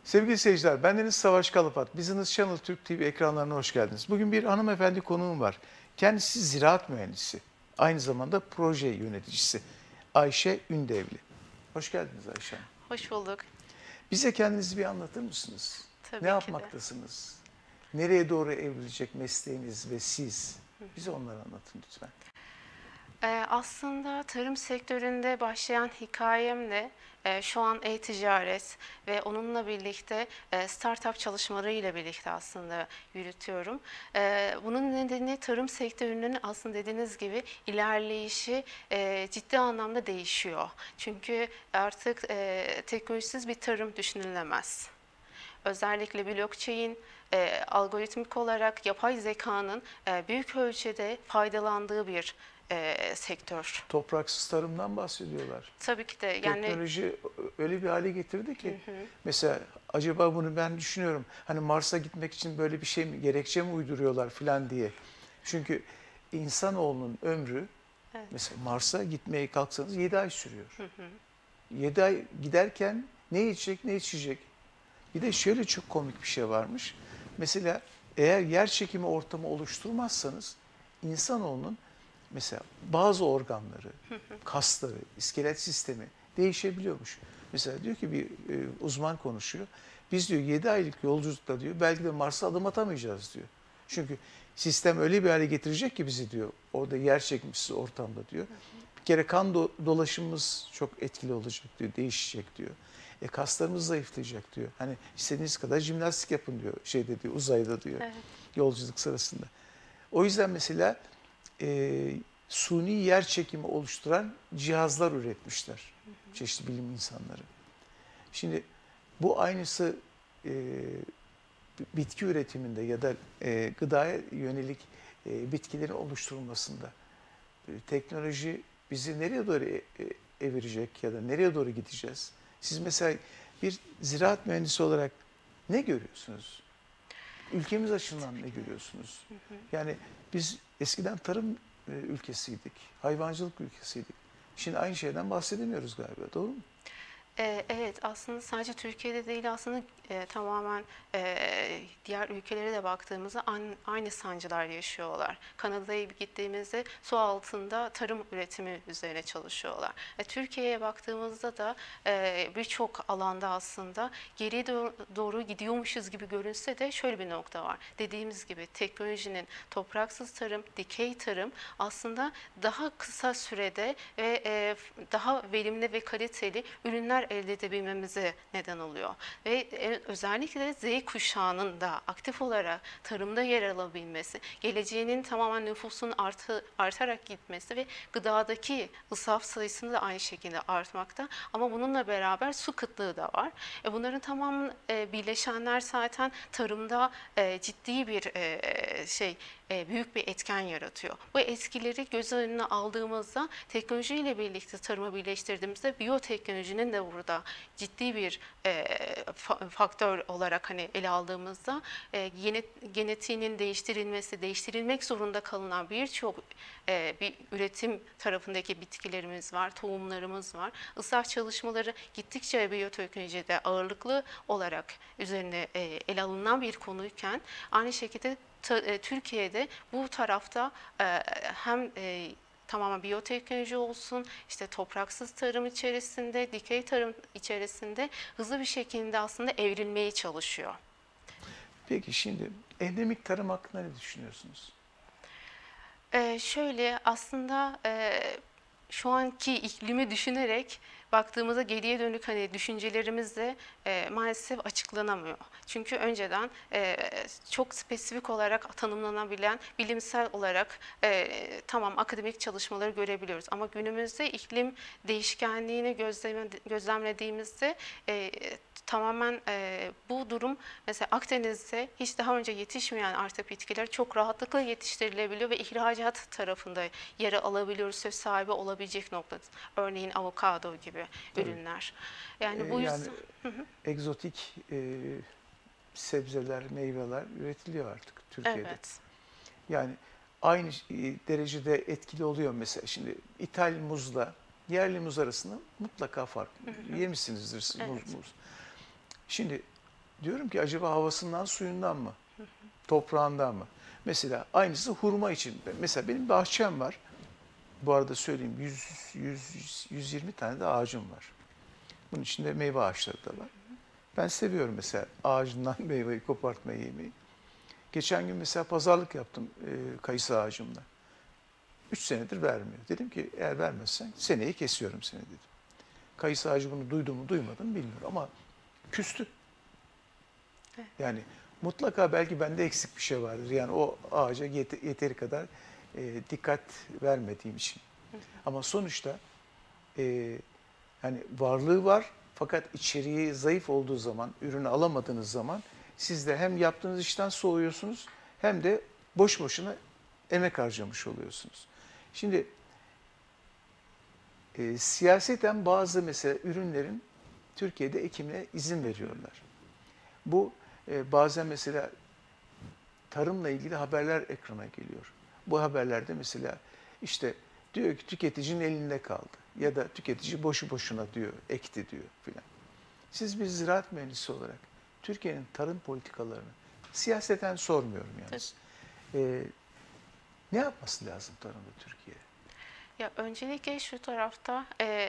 Sevgili seyirciler, bendeniz Savaş Kalapat. Business Channel Türk TV ekranlarına hoş geldiniz. Bugün bir hanımefendi konuğum var. Kendisi ziraat mühendisi. Aynı zamanda proje yöneticisi. Ayşe Ündevli. Hoş geldiniz Ayşe Hanım. Hoş bulduk. Bize kendinizi bir anlatır mısınız? Tabii Ne ki de. yapmaktasınız? Nereye doğru evrilecek mesleğiniz ve siz? Bize onları anlatın lütfen. Aslında tarım sektöründe başlayan hikayemle şu an e-ticaret ve onunla birlikte startup çalışmalarıyla birlikte aslında yürütüyorum. Bunun nedeni tarım sektörünün aslında dediğiniz gibi ilerleyişi ciddi anlamda değişiyor. Çünkü artık teknolojisiz bir tarım düşünülemez. Özellikle blockchain, algoritmik olarak yapay zekanın büyük ölçüde faydalandığı bir sektör. Topraksız tarımdan bahsediyorlar. Tabii ki de yani Teknoloji öyle bir hale getirdi ki mesela acaba bunu ben düşünüyorum. Hani Mars'a gitmek için böyle bir şey mi, gerekçe mi uyduruyorlar falan diye. Çünkü insanoğlunun ömrü evet, mesela Mars'a gitmeye kalksanız 7 ay sürüyor. 7 ay giderken ne yiyecek ne içecek. Bir de şöyle çok komik bir şey varmış. Mesela eğer yer çekimi ortamı oluşturmazsanız insanoğlunun mesela bazı organları, kasları, iskelet sistemi değişebiliyormuş. Mesela diyor ki bir uzman konuşuyor. Biz diyor 7 aylık yolculukta diyor belki de Mars'a adım atamayacağız diyor. Çünkü sistem öyle bir hale getirecek ki bizi diyor orada yer çekimsiz ortamda diyor. Bir kere kan dolaşımımız çok etkili olacak diyor, değişecek diyor. Kaslarımız zayıflayacak diyor. Hani istediğiniz kadar jimnastik yapın diyor şeyde diyor uzayda diyor evet. yolculuk sırasında. O yüzden mesela suni yer çekimi oluşturan cihazlar üretmişler çeşitli bilim insanları. Şimdi bu aynısı bitki üretiminde ya da gıdaya yönelik bitkilerin oluşturulmasında teknoloji bizi nereye doğru evirecek ya da nereye doğru gideceğiz? Siz mesela bir ziraat mühendisi olarak ne görüyorsunuz? Ülkemiz açısından ne görüyorsunuz? Yani biz eskiden tarım ülkesiydik, hayvancılık ülkesiydik. Şimdi aynı şeyden bahsedemiyoruz galiba, doğru mu? Evet, aslında sadece Türkiye'de değil aslında tamamen diğer ülkelere de baktığımızda aynı sancılar yaşıyorlar. Kanada'ya gittiğimizde su altında tarım üretimi üzerine çalışıyorlar. Türkiye'ye baktığımızda da birçok alanda aslında geriye doğru gidiyormuşuz gibi görünse de şöyle bir nokta var. Dediğimiz gibi teknolojinin topraksız tarım, dikey tarım aslında daha kısa sürede ve daha verimli ve kaliteli ürünler elde edebilmemize neden oluyor. Ve özellikle de Z kuşağının da aktif olarak tarımda yer alabilmesi, geleceğinin tamamen nüfusun artarak gitmesi ve gıdadaki ısraf sayısını da aynı şekilde artmakta. Ama bununla beraber su kıtlığı da var. Bunların tamamı birleşenler zaten tarımda ciddi bir büyük bir etken yaratıyor. Bu etkileri göz önüne aldığımızda teknolojiyle birlikte tarımı birleştirdiğimizde biyoteknolojinin de burada ciddi bir faktör olarak hani ele aldığımızda genetiğinin değiştirilmesi, değiştirilmek zorunda kalınan birçok bir üretim tarafındaki bitkilerimiz var, tohumlarımız var. Islah çalışmaları gittikçe biyoteknolojide ağırlıklı olarak üzerine ele alınan bir konuyken aynı şekilde Türkiye'de bu tarafta hem tamamen biyoteknoloji olsun, işte topraksız tarım içerisinde, dikey tarım içerisinde hızlı bir şekilde aslında evrilmeye çalışıyor. Peki şimdi endemik tarım hakkında ne düşünüyorsunuz? Şöyle aslında şu anki iklimi düşünerek baktığımızda geriye dönük hani düşüncelerimiz de maalesef açıklanamıyor. Çünkü önceden çok spesifik olarak tanımlanabilen bilimsel olarak tamam akademik çalışmaları görebiliyoruz. Ama günümüzde iklim değişkenliğini gözlemlediğimizde tamamen bu durum mesela Akdeniz'de hiç daha önce yetişmeyen artık bitkiler çok rahatlıkla yetiştirilebiliyor ve ihracat tarafında yer alabiliyoruz, söz sahibi olabilecek noktada. Örneğin avokado gibi Tabii. ürünler. Yani bu Yani yüzden egzotik sebzeler, meyveler üretiliyor artık Türkiye'de. evet. Yani aynı derecede etkili oluyor mesela. Şimdi İthal muzla yerli muz arasında mutlaka fark. Yemişsinizdir siz Evet. muz. Şimdi Diyorum ki acaba havasından, suyundan mı? Toprağından mı? Mesela aynısı hurma için. Mesela benim bahçem var. Bu arada söyleyeyim 120 tane de ağacım var. Bunun içinde meyve ağaçları da var. Ben seviyorum mesela ağacından meyveyi kopartmayı, yemeyi. Geçen gün mesela pazarlık yaptım kayısı ağacımla. 3 senedir vermiyor. Dedim ki eğer vermezsen seneye kesiyorum seni dedim. Kayısı ağacı bunu duydu mu duymadı mı bilmiyorum ama küstü. Yani mutlaka belki bende eksik bir şey vardır. Yani o ağaca yeteri kadar dikkat vermediğim için. Ama sonuçta yani varlığı var fakat içeriği zayıf olduğu zaman, ürünü alamadığınız zaman siz de hem yaptığınız işten soğuyorsunuz hem de boş boşuna emek harcamış oluyorsunuz. Şimdi siyaseten bazı mesela ürünlerin Türkiye'de ekimine izin veriyorlar. Bu bazen mesela tarımla ilgili haberler ekrana geliyor. Bu haberlerde mesela işte diyor ki tüketicinin elinde kaldı ya da tüketici boşu boşuna diyor, ekti diyor filan. Siz bir ziraat mühendisi olarak Türkiye'nin tarım politikalarını siyaseten sormuyorum yalnız. Ne yapması lazım tarımda Türkiye? Ya öncelikle şu tarafta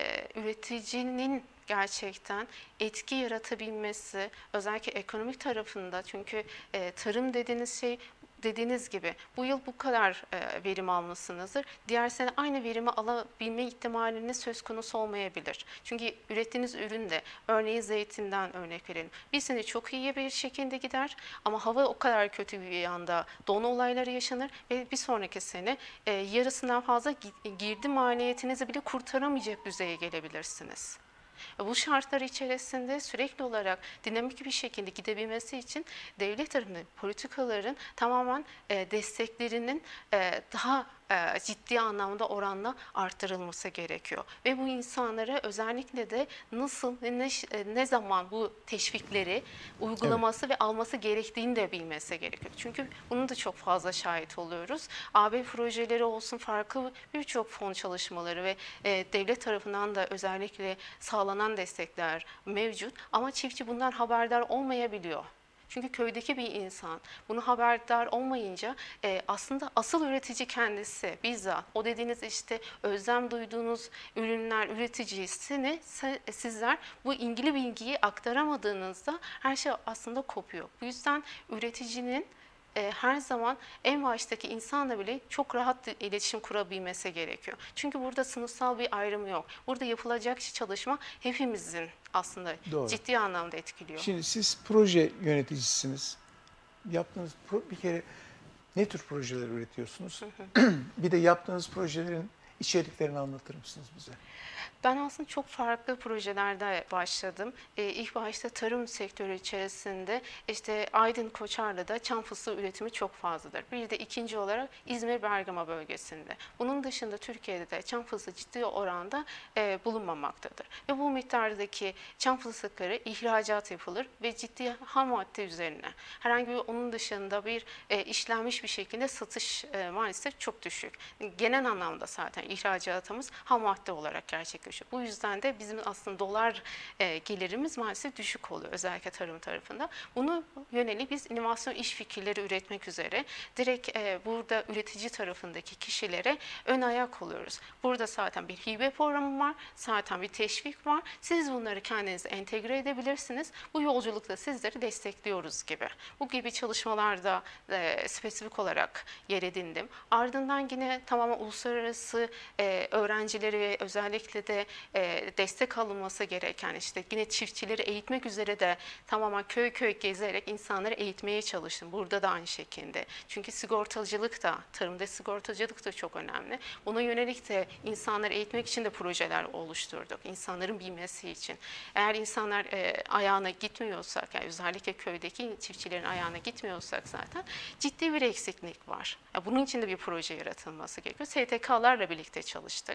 üreticinin gerçekten etki yaratabilmesi, özellikle ekonomik tarafında, çünkü tarım dediğiniz şey, dediğiniz gibi bu yıl bu kadar verim almışsınızdır. Diğer sene aynı verimi alabilme ihtimaliniz söz konusu olmayabilir. Çünkü ürettiğiniz ürün de, örneğin zeytinden örnek verelim. Bir sene çok iyi bir şekilde gider ama hava o kadar kötü bir anda don olayları yaşanır ve bir sonraki sene yarısından fazla girdi maliyetinizi bile kurtaramayacak düzeye gelebilirsiniz. Bu şartlar içerisinde sürekli olarak dinamik bir şekilde gidebilmesi için devlet tarafından politikaların tamamen desteklerinin daha ciddi anlamda oranla arttırılması gerekiyor. Ve bu insanlara özellikle de nasıl ve ne zaman bu teşvikleri uygulaması ve alması gerektiğini de bilmesi gerekiyor. Çünkü bunu da çok fazla şahit oluyoruz. AB projeleri olsun, farklı birçok fon çalışmaları ve devlet tarafından da özellikle sağlanan destekler mevcut ama çiftçi bundan haberdar olmayabiliyor. Çünkü köydeki bir insan bunu haberdar olmayınca aslında asıl üretici kendisi bizzat. O dediğiniz işte özlem duyduğunuz ürünler üreticisini sizler bu ilgili bilgiyi aktaramadığınızda her şey aslında kopuyor. Bu yüzden üreticinin her zaman en baştaki insanla bile çok rahat iletişim kurabilmesi gerekiyor. Çünkü burada sınıfsal bir ayrım yok. Burada yapılacak çalışma hepimizin aslında Doğru. ciddi anlamda etkiliyor. Şimdi siz proje yöneticisiniz. Yaptığınız bir kere ne tür projeler üretiyorsunuz? Bir de yaptığınız projelerin içeriklerini anlatır mısınız bize? Ben aslında çok farklı projelerde başladım. İlk başta tarım sektörü içerisinde işte Aydın Koçarlı'da çam fıstığı üretimi çok fazladır. Bir de ikinci olarak İzmir Bergama bölgesinde. Bunun dışında Türkiye'de de çam fıstığı ciddi oranda bulunmamaktadır. Ve bu miktardaki çam fıstıkları ihracat yapılır ve ciddi ham madde üzerine. Herhangi bir onun dışında bir işlenmiş bir şekilde satış maalesef çok düşük. Genel anlamda zaten ihracatımız ham madde olarak gerçekleşiyor. Bu yüzden de bizim aslında dolar gelirimiz maalesef düşük oluyor özellikle tarım tarafında. Bunu yönelik biz inovasyon iş fikirleri üretmek üzere direkt burada üretici tarafındaki kişilere ön ayak oluyoruz. Burada zaten bir hibe programı var, zaten bir teşvik var. Siz bunları kendinize entegre edebilirsiniz. Bu yolculukta sizleri destekliyoruz gibi. Bu gibi çalışmalarda spesifik olarak yer edindim. Ardından yine tamamen uluslararası öğrencileri ve özellikle de destek alınması gereken işte yine çiftçileri eğitmek üzere de tamamen köy köy gezerek insanları eğitmeye çalıştım. Burada da aynı şekilde. Çünkü sigortacılık da, tarımda sigortacılık da çok önemli. Buna yönelik de insanları eğitmek için de projeler oluşturduk. İnsanların bilmesi için. Eğer insanlar ayağına gitmiyorsak, yani özellikle köydeki çiftçilerin ayağına gitmiyorsak zaten ciddi bir eksiklik var. Yani bunun için de bir proje yaratılması gerekiyor. STK'larla birlikte çalıştık.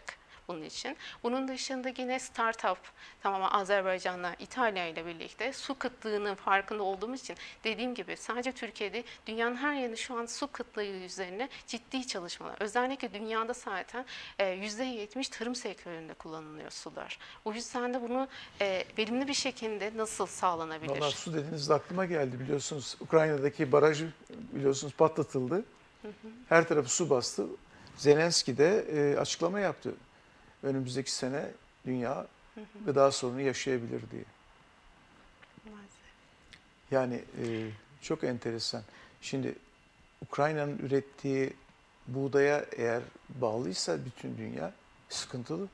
bunun için. Bunun dışında yine startup, tamamen Azerbaycan'la, İtalya ile birlikte su kıtlığının farkında olduğumuz için, dediğim gibi sadece Türkiye'de, dünyanın her yerinde şu an su kıtlığı üzerine ciddi çalışmalar. Özellikle dünyada zaten %70 tarım sektöründe kullanılıyor sular. O yüzden de bunu verimli bir şekilde nasıl sağlanabilir? Vallahi su dediğinizde aklıma geldi, biliyorsunuz Ukrayna'daki baraj biliyorsunuz patlatıldı. Her tarafı su bastı. Zelenski de açıklama yaptı. Önümüzdeki sene dünya gıda sorunu yaşayabilir diye. Maalesef. Yani çok enteresan. Şimdi Ukrayna'nın ürettiği buğdaya eğer bağlıysa bütün dünya sıkıntılı.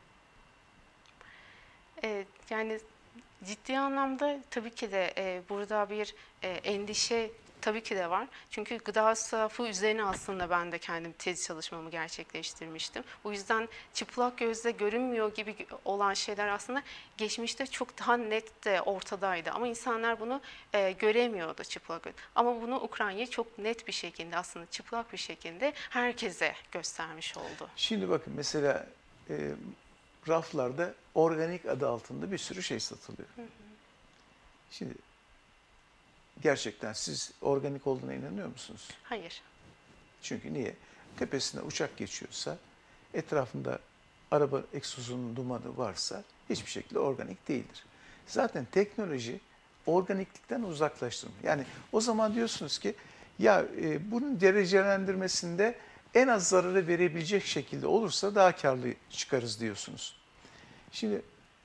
Yani ciddi anlamda tabii ki de burada bir endişe tabii ki de var. Çünkü gıda israfı üzerine aslında ben de kendim tez çalışmamı gerçekleştirmiştim. O yüzden çıplak gözle görünmüyor gibi olan şeyler aslında geçmişte çok daha net de ortadaydı. Ama insanlar bunu göremiyordu çıplak göz. Ama bunu Ukrayna çok net bir şekilde, aslında çıplak bir şekilde herkese göstermiş oldu. Şimdi bakın mesela raflarda organik adı altında bir sürü şey satılıyor. Şimdi gerçekten siz organik olduğuna inanıyor musunuz? Hayır. Çünkü niye? Tepesine uçak geçiyorsa, etrafında araba egzozunun dumanı varsa hiçbir şekilde organik değildir. Zaten teknoloji organiklikten uzaklaştırma. Yani o zaman diyorsunuz ki ya bunun derecelendirmesinde en az zararı verebilecek şekilde olursa daha karlı çıkarız diyorsunuz. Şimdi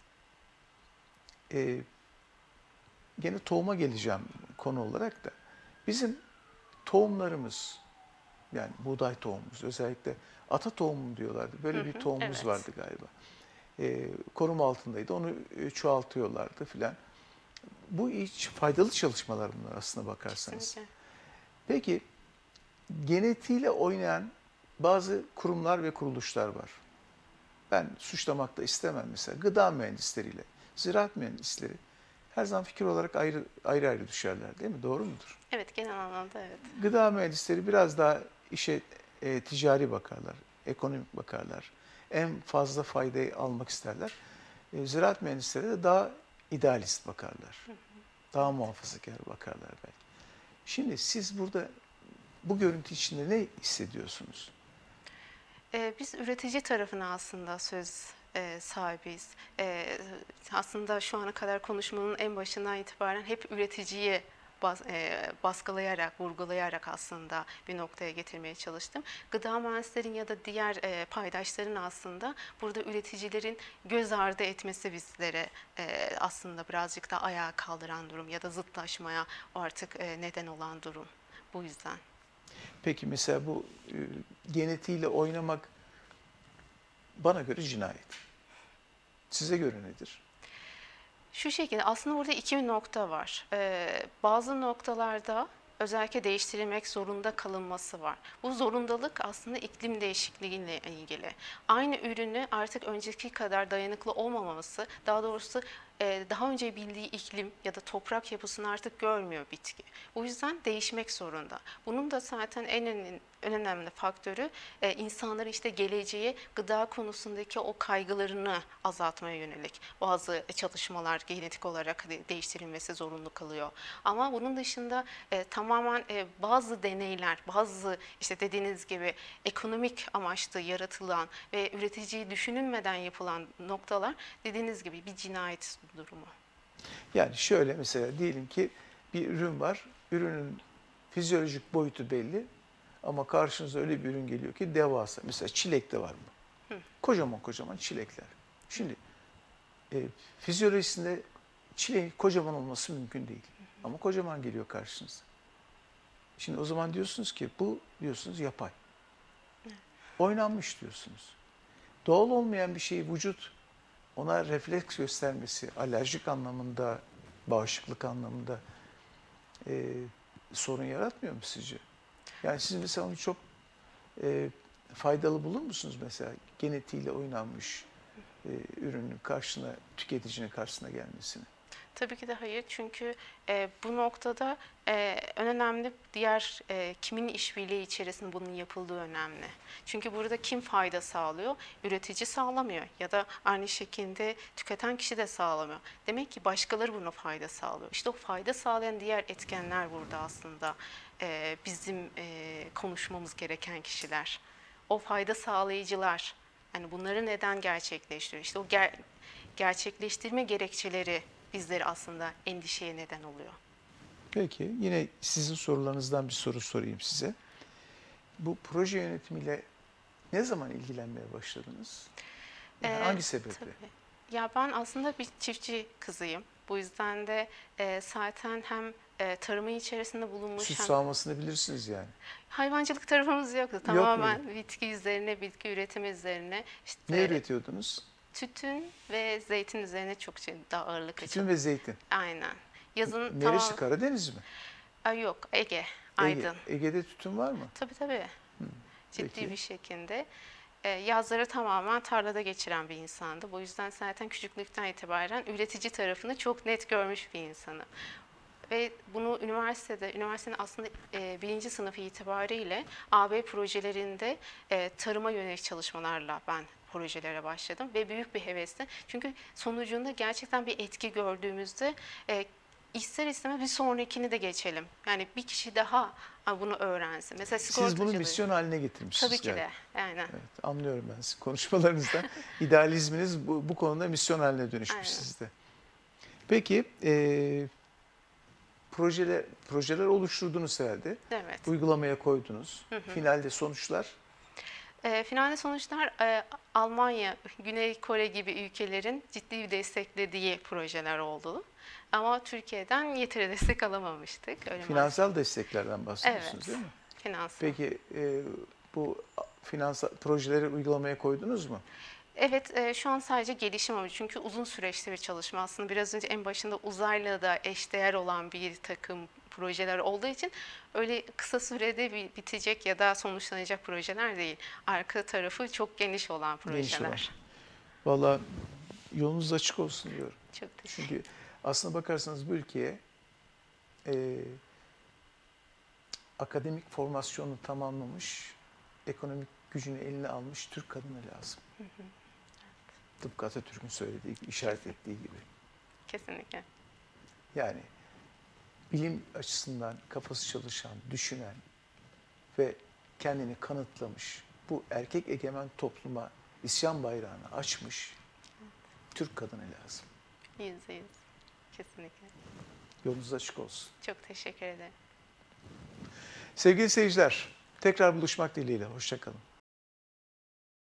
gene tohuma geleceğim konu olarak da. Bizim tohumlarımız, yani buğday tohumumuz, özellikle ata tohumu diyorlardı. Böyle bir tohumumuz Evet. vardı galiba. Koruma altındaydı. Onu çoğaltıyorlardı filan. Bu hiç faydalı çalışmalar bunlar aslına bakarsanız. Kesinlikle. Peki genetiğiyle oynayan bazı kurumlar ve kuruluşlar var. Ben suçlamak da istemem mesela. Gıda mühendisleriyle, ziraat mühendisleri her zaman fikir olarak ayrı ayrı düşerler, değil mi? Doğru mudur? Evet, genel anlamda evet. Gıda mühendisleri biraz daha işe ticari bakarlar, ekonomik bakarlar. En fazla faydayı almak isterler. Ziraat mühendisleri de daha idealist bakarlar. Daha muhafazakar bakarlar belki. Şimdi siz burada bu görüntü içinde ne hissediyorsunuz? Biz üretici tarafına aslında söz sahibiyiz. Aslında şu ana kadar konuşmanın en başından itibaren hep üreticiyi baskılayarak, vurgulayarak aslında bir noktaya getirmeye çalıştım. Gıda mühendislerin ya da diğer paydaşların aslında burada üreticilerin göz ardı etmesi bizlere aslında birazcık da ayağa kaldıran durum ya da zıtlaşmaya artık neden olan durum. Bu yüzden. Peki mesela bu genetiğiyle oynamak bana göre cinayet. Size göre nedir? Şu şekilde aslında burada iki nokta var. Bazı noktalarda özellikle değiştirilmek zorunda kalınması var. Bu zorundalık aslında iklim değişikliğiyle ilgili. Aynı ürünü artık önceki kadar dayanıklı olmaması, daha doğrusu daha önce bildiği iklim ya da toprak yapısını artık görmüyor bitki. O yüzden değişmek zorunda. Bunun da zaten en önemli faktörü insanların işte geleceğe gıda konusundaki o kaygılarını azaltmaya yönelik bazı çalışmalar genetik olarak değiştirilmesi zorunlu kalıyor. Ama bunun dışında tamamen bazı deneyler, bazı işte dediğiniz gibi ekonomik amaçlı yaratılan ve üreticiyi düşünülmeden yapılan noktalar dediğiniz gibi bir cinayet durumu. Yani şöyle mesela diyelim ki bir ürün var. Ürünün fizyolojik boyutu belli ama karşınıza öyle bir ürün geliyor ki devasa. Mesela çilekte var mı? Kocaman kocaman çilekler. Şimdi fizyolojisinde çileğin kocaman olması mümkün değil. Ama kocaman geliyor karşınıza. Şimdi o zaman diyorsunuz ki bu diyorsunuz yapay. Oynanmış diyorsunuz. Doğal olmayan bir şeyi vücut ona refleks göstermesi alerjik anlamında, bağışıklık anlamında sorun yaratmıyor mu sizce? Yani siz mesela onu çok faydalı bulur musunuz mesela genetiğiyle oynanmış ürünün karşısına, tüketicinin karşısına gelmesini? Tabii ki de hayır. Çünkü bu noktada en önemli diğer kimin işbirliği içerisinde bunun yapıldığı önemli. Çünkü burada kim fayda sağlıyor? Üretici sağlamıyor ya da aynı şekilde tüketen kişi de sağlamıyor. Demek ki başkaları buna fayda sağlıyor. İşte o fayda sağlayan diğer etkenler burada aslında bizim konuşmamız gereken kişiler. O fayda sağlayıcılar. Yani bunları neden gerçekleştiriyor? İşte o gerçekleştirme gerekçeleri bizleri aslında endişeye neden oluyor. Peki yine sizin sorularınızdan bir soru sorayım size. Bu proje yönetimiyle ne zaman ilgilenmeye başladınız? Yani hangi sebeple? Tabii. Ya ben aslında bir çiftçi kızıyım. Bu yüzden de zaten hem tarımın içerisinde bulunmuş Süt hem sağmasını bilirsiniz yani. hayvancılık tarafımız yoktu. muydu? Tamamen bitki üzerine, bitki üretimi üzerine. İşte Ne üretiyordunuz? tütün ve zeytin üzerine çok daha ağırlık Tütün açıldı. ve zeytin. Aynen. Yazın Neresi, Karadeniz mi? Yok, Ege, Ege. Aydın. Ege'de tütün var mı? Tabii. Ciddi Peki. bir şekilde. Yazları tamamen tarlada geçiren bir insandı. Bu yüzden zaten küçüklükten itibaren üretici tarafını çok net görmüş bir insanım. Ve bunu üniversitenin aslında birinci sınıfı itibariyle AB projelerinde tarıma yönelik çalışmalarla ben projelere başladım ve büyük bir hevesle. Çünkü sonucunda gerçekten bir etki gördüğümüzde ister istemez bir sonrakini de geçelim. Yani bir kişi daha bunu öğrensin. Mesela Siz bunu sigortacılığı. misyon haline getirmişsiniz. Tabii ki yani. de. Aynen. Evet, anlıyorum ben sizin konuşmalarınızdan. İdealizminiz bu konuda misyon haline dönüşmüş Aynen. sizde. Peki projeler oluşturdunuz herhalde. Evet. Uygulamaya koydunuz. Finalde sonuçlar. Finalde sonuçlar Almanya, Güney Kore gibi ülkelerin ciddi bir desteklediği projeler oldu. Ama Türkiye'den yeteri destek alamamıştık. Öyle Finansal desteklerden bahsediyorsunuz Evet. değil mi? Finansal. Peki bu finansal projeleri uygulamaya koydunuz mu? Evet, şu an sadece gelişim amacı. Çünkü uzun süreçli bir çalışma. Aslında biraz önce en başında uzayla da eşdeğer olan bir takım projeler olduğu için öyle kısa sürede bitecek ya da sonuçlanacak projeler değil. Arka tarafı çok geniş olan Geniş olan. projeler. Vallahi yolunuz açık olsun diyorum. Çok teşekkür Çünkü aslına bakarsanız bu ülkeye akademik formasyonu tamamlamış, ekonomik gücünü eline almış Türk kadını lazım. Tıpkı Atatürk'ün söylediği, işaret ettiği gibi. Kesinlikle. Yani bilim açısından kafası çalışan, düşünen ve kendini kanıtlamış, bu erkek egemen topluma isyan bayrağını açmış Türk kadını lazım. %100. Kesinlikle. Yolunuz açık olsun. Çok teşekkür ederim. Sevgili seyirciler, tekrar buluşmak dileğiyle. Hoşça kalın.